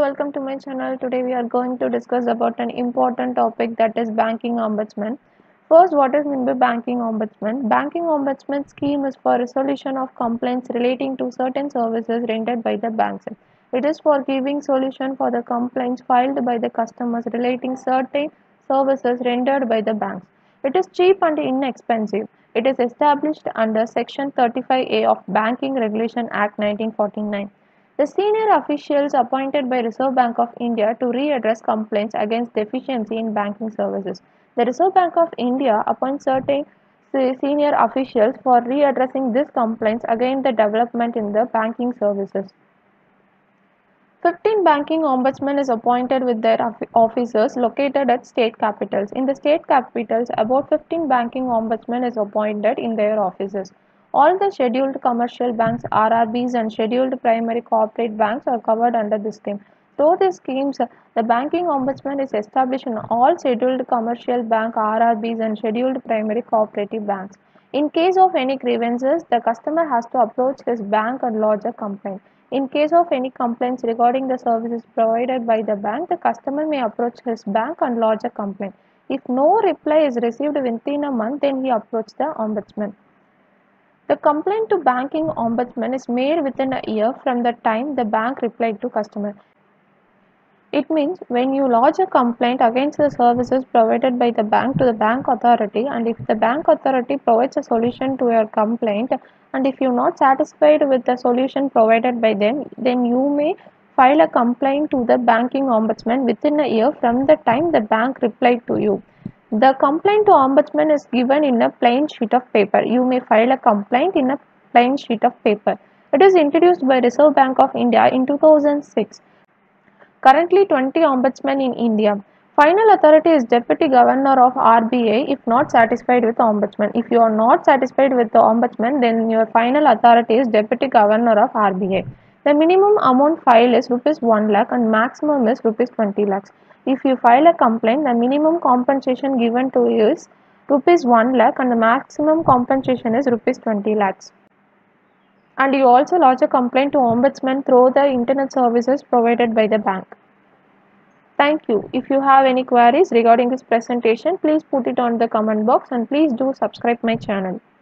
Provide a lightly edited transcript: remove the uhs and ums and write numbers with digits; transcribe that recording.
welcome to my channel. Today we are going to discuss about an important topic, that is banking ombudsman. First, what is meant by banking ombudsman? Banking ombudsman scheme is for resolution of complaints relating to certain services rendered by the banks. It is for giving solution for the complaints filed by the customers relating certain services rendered by the banks. It is cheap and inexpensive. It is established under Section 35A of Banking Regulation Act 1949. The senior officials appointed by Reserve Bank of India to readdress complaints against deficiency in banking services. The Reserve Bank of India appoints certain senior officials for readdressing these complaints against the development in the banking services. 15 banking ombudsmen is appointed with their offices located at state capitals. In the state capitals, about 15 banking ombudsmen is appointed in their offices. All the scheduled commercial banks, RRBs, and scheduled primary corporate banks are covered under this scheme. Through these schemes, the banking ombudsman is established in all scheduled commercial bank, RRBs, and scheduled primary cooperative banks. In case of any grievances, the customer has to approach his bank and lodge a complaint. In case of any complaints regarding the services provided by the bank, the customer may approach his bank and lodge a complaint. If no reply is received within a month, then he approaches the ombudsman. The complaint to banking ombudsman is made within a year from the time the bank replied to customer. It means when you lodge a complaint against the services provided by the bank to the bank authority, and if the bank authority provides a solution to your complaint, and if you are not satisfied with the solution provided by them, then you may file a complaint to the banking ombudsman within a year from the time the bank replied to you. The complaint to ombudsman is given in a plain sheet of paper. You may file a complaint in a plain sheet of paper. It is introduced by Reserve Bank of India in 2006. Currently 20 ombudsmen in India. Final authority is Deputy Governor of RBI if not satisfied with the ombudsman. If you are not satisfied with the ombudsman, then your final authority is Deputy Governor of RBI. The minimum amount filed is rupees 1 lakh and maximum is rupees 20 lakhs. If you file a complaint, the minimum compensation given to you is rupees 1 lakh and the maximum compensation is rupees 20 lakhs. And you also lodge a complaint to ombudsman through the internet services provided by the bank. Thank you. If you have any queries regarding this presentation, please put it on the comment box and please do subscribe my channel.